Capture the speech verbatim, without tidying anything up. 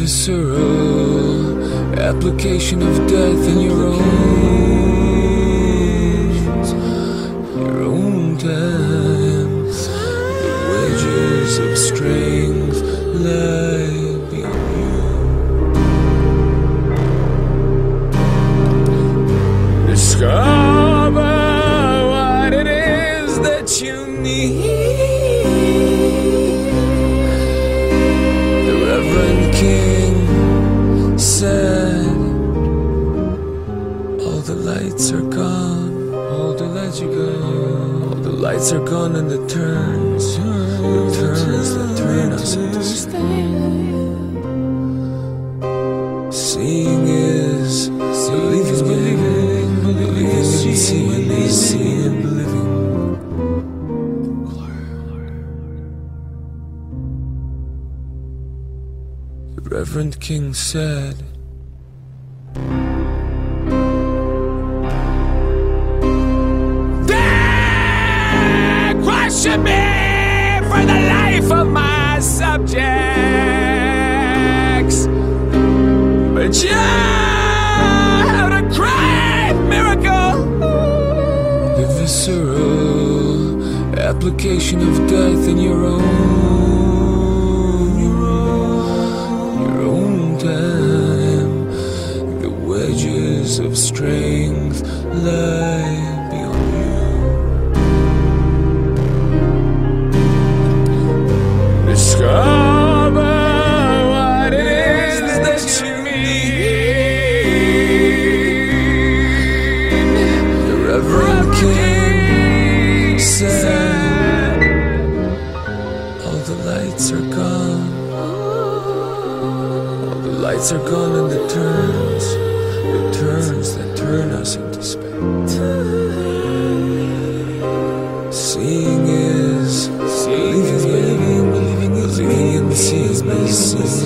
visceral application of death in your own, your own time. The wedges of strength lie beyond you. Discover what it is that you need. The Reverend King said, all the lights are gone, all the lights are gone, all the lights are gone, and the turns, the turns that turn us into stone. Seeing is believing, believing, believing, and seeing is seeing and believing. The Reverend King said, "They question me for the life of my subjects, but you had a great miracle." The visceral application of death in your own, your own, your own time. The wedges of strength lie beyond you. Discover what it is that you need. The Reverend King said, all the lights are gone, all the lights are gone, and the turns, the turns that turn us into space. Seeing is believing, believing, believing, and seeing is seeing.